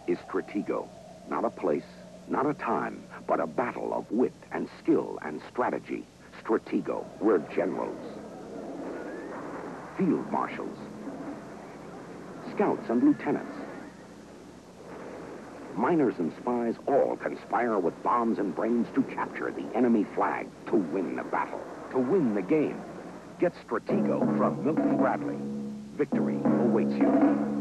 is Stratego. Not a place, not a time, but a battle of wit and skill and strategy. Stratego, we're generals, field marshals, scouts and lieutenants. Miners and spies all conspire with bombs and brains to capture the enemy flag, to win the battle, to win the game. Get Stratego from Milton Bradley. Victory awaits you.